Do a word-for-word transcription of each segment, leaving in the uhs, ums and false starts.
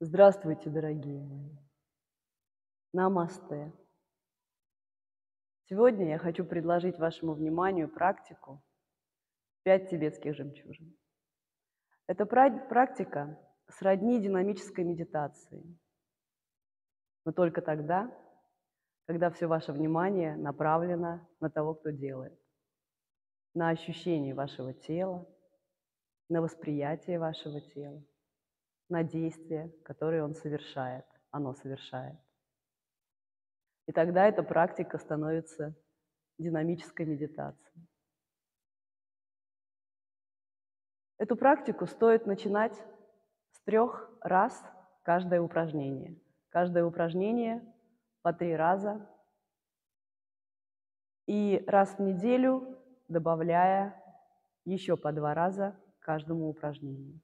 Здравствуйте, дорогие мои! Намасте! Сегодня я хочу предложить вашему вниманию практику пять тибетских жемчужин. Эта практика сродни динамической медитации, но только тогда, когда все ваше внимание направлено на того, кто делает, на ощущение вашего тела, на восприятие вашего тела, на действия, которые он совершает, оно совершает. И тогда эта практика становится динамической медитацией. Эту практику стоит начинать с трех раз каждое упражнение. Каждое упражнение по три раза. И раз в неделю добавляя еще по два раза к каждому упражнению.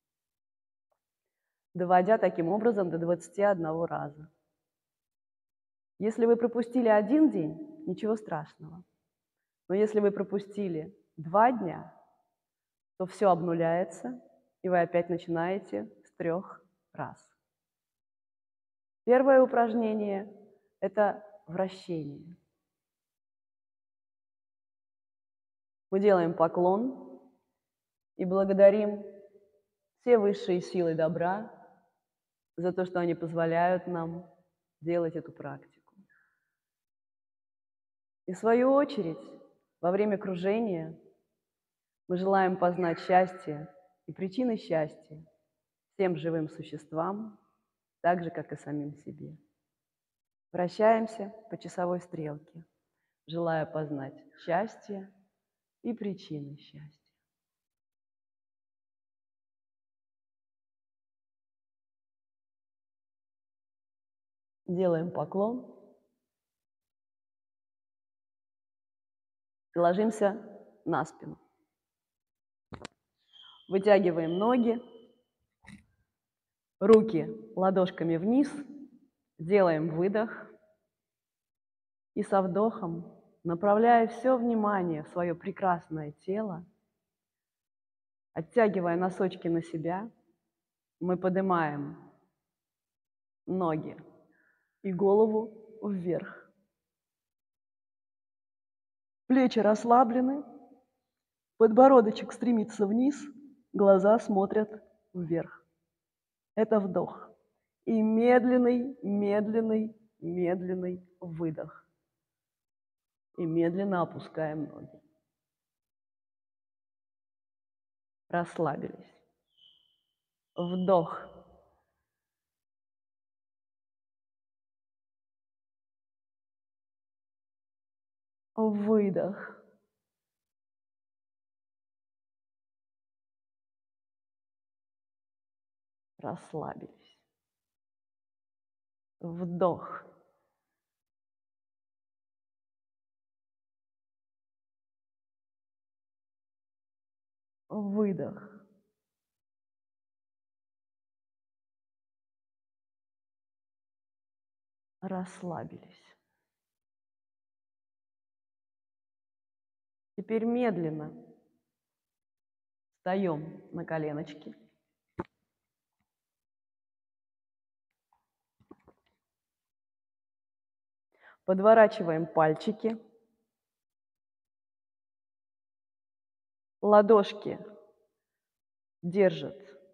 Доводя таким образом до двадцати одного раза. Если вы пропустили один день, ничего страшного. Но если вы пропустили два дня, то все обнуляется, и вы опять начинаете с трех раз. Первое упражнение – это вращение. Мы делаем поклон и благодарим все высшие силы добра за то, что они позволяют нам делать эту практику. И в свою очередь, во время кружения мы желаем познать счастье и причины счастья всем живым существам, так же, как и самим себе. Вращаемся по часовой стрелке, желая познать счастье и причины счастья. Делаем поклон и ложимся на спину. Вытягиваем ноги, руки ладошками вниз, делаем выдох и со вдохом, направляя все внимание в свое прекрасное тело, оттягивая носочки на себя, мы поднимаем ноги и голову вверх. Плечи расслаблены, подбородочек стремится вниз, глаза смотрят вверх. Это вдох. И медленный, медленный, медленный выдох. И медленно опускаем ноги. Расслабились. Вдох. Выдох. Расслабились. Вдох. Выдох. Расслабились. Теперь медленно встаем на коленочки. Подворачиваем пальчики. Ладошки держат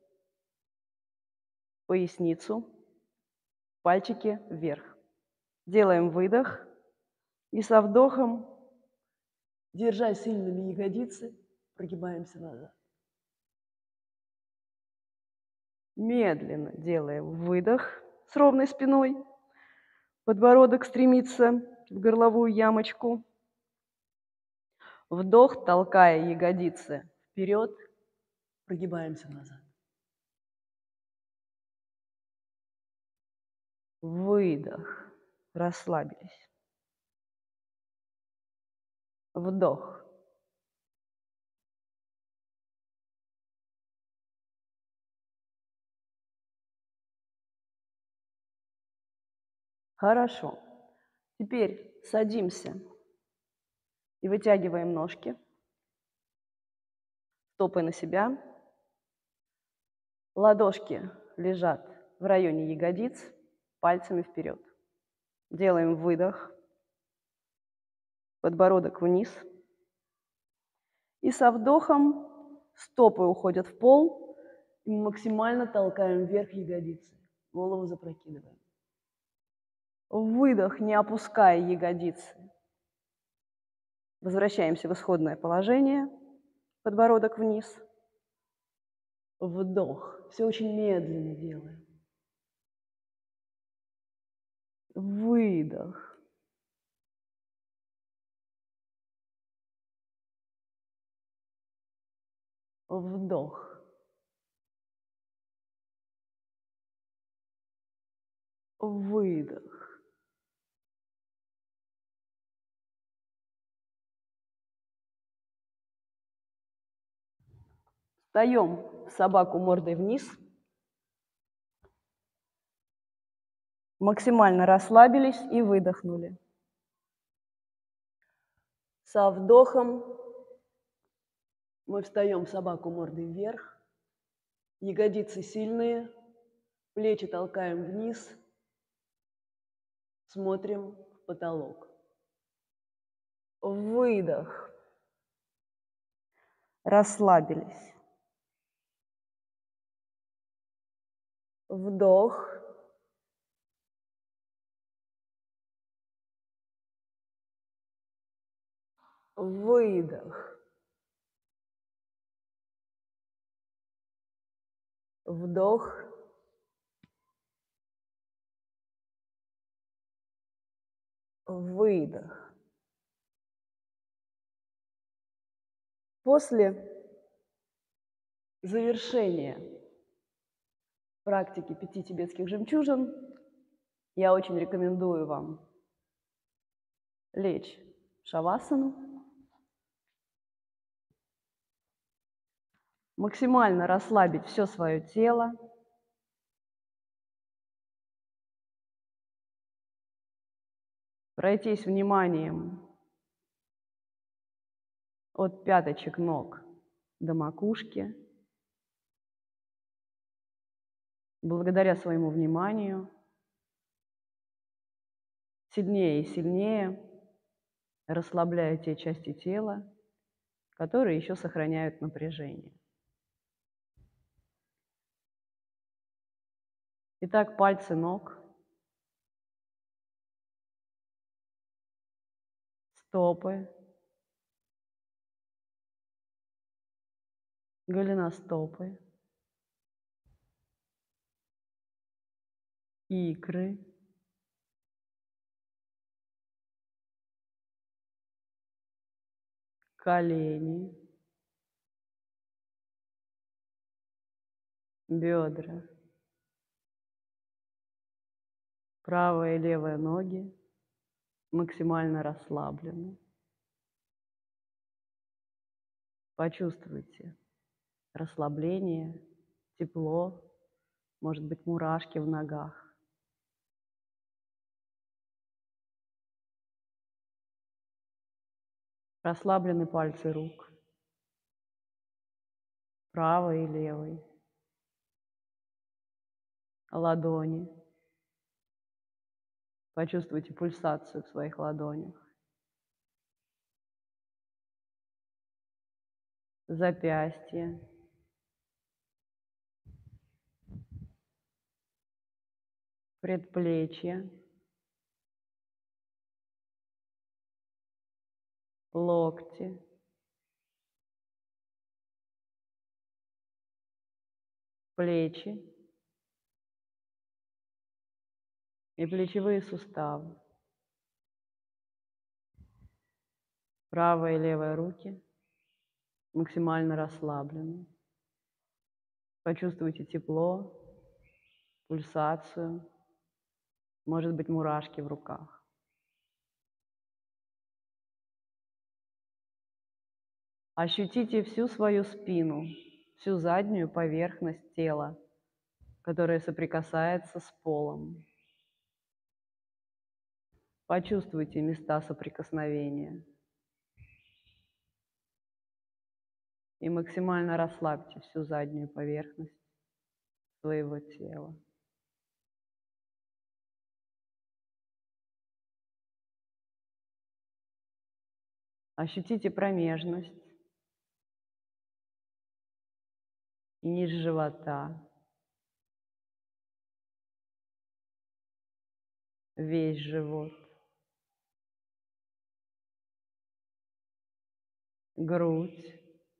поясницу, пальчики вверх. Делаем выдох и со вдохом, держа сильными ягодицы, прогибаемся назад. Медленно делаем выдох с ровной спиной. Подбородок стремится в горловую ямочку. Вдох, толкая ягодицы вперед, прогибаемся назад. Выдох, расслабились. Вдох. Хорошо. Теперь садимся и вытягиваем ножки, стопы на себя. Ладошки лежат в районе ягодиц, пальцами вперед. Делаем выдох, подбородок вниз. И со вдохом стопы уходят в пол, и мы максимально толкаем вверх ягодицы, голову запрокидываем. Выдох, не опуская ягодицы. Возвращаемся в исходное положение, подбородок вниз. Вдох, все очень медленно делаем. Выдох. Вдох. Выдох. Встаем в собаку мордой вниз. Максимально расслабились и выдохнули. Со вдохом мы встаем в собаку мордой вверх. Ягодицы сильные, плечи толкаем вниз. Смотрим в потолок. Выдох. Расслабились. Вдох. Выдох. Вдох. Выдох. После завершения практики пяти тибетских жемчужин я очень рекомендую вам лечь в шавасану, максимально расслабить все свое тело, пройтись вниманием от пяточек ног до макушки. Благодаря своему вниманию сильнее и сильнее расслабляя те части тела, которые еще сохраняют напряжение. Итак, пальцы ног, стопы, голеностопы, икры, колени, бедра, правая и левая ноги максимально расслаблены. Почувствуйте расслабление, тепло, может быть, мурашки в ногах. Расслаблены пальцы рук, правой и левой, ладони. Почувствуйте пульсацию в своих ладонях. Запястья. Предплечья. Локти. Плечи. И плечевые суставы. Правая и левая руки максимально расслаблены. Почувствуйте тепло, пульсацию, может быть, мурашки в руках. Ощутите всю свою спину, всю заднюю поверхность тела, которая соприкасается с полом. Почувствуйте места соприкосновения. И максимально расслабьте всю заднюю поверхность своего тела. Ощутите промежность, низ живота, весь живот, грудь,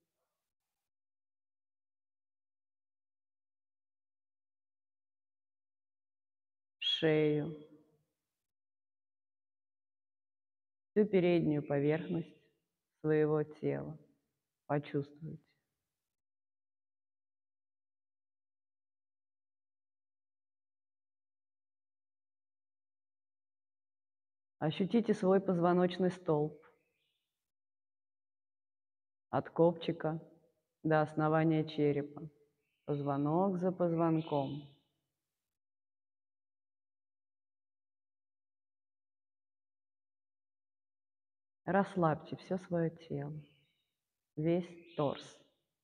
шею, всю переднюю поверхность своего тела. Почувствуйте. Ощутите свой позвоночный столб от копчика до основания черепа, позвонок за позвонком. Расслабьте все свое тело, весь торс.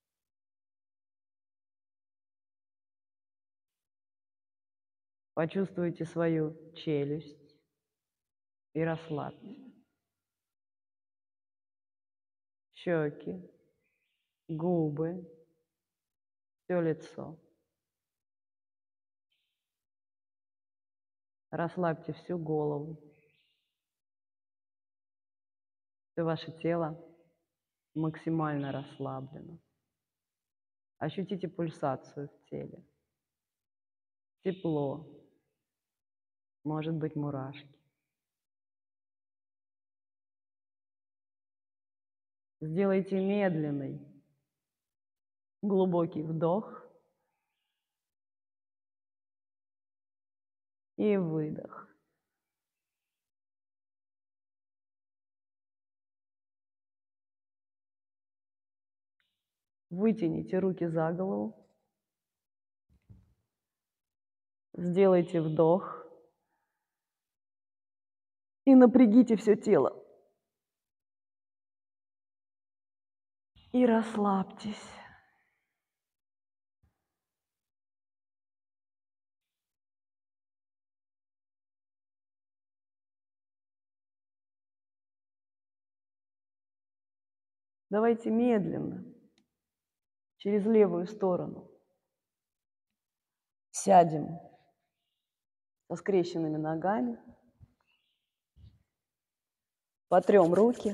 Почувствуйте свою челюсть и расслабьте. Щеки, губы, все лицо. Расслабьте всю голову. Все ваше тело максимально расслаблено. Ощутите пульсацию в теле. Тепло. Может быть, мурашки. Сделайте медленный, глубокий вдох и выдох. Вытяните руки за голову. Сделайте вдох и напрягите все тело. И расслабьтесь. Давайте медленно, через левую сторону. Сядем со скрещенными ногами. Потрем руки.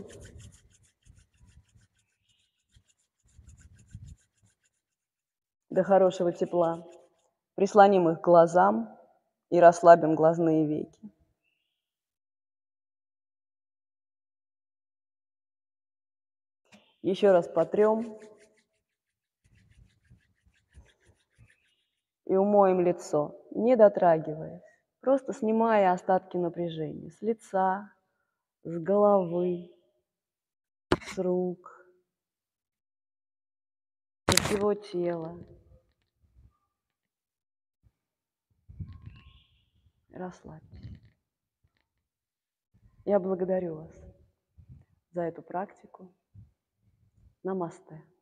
До хорошего тепла. Прислоним их к глазам и расслабим глазные веки. Еще раз потрем. И умоем лицо, не дотрагиваясь, просто снимая остатки напряжения с лица, с головы, с рук, со всего тела. Расслабьтесь. Я благодарю вас за эту практику. Намасте.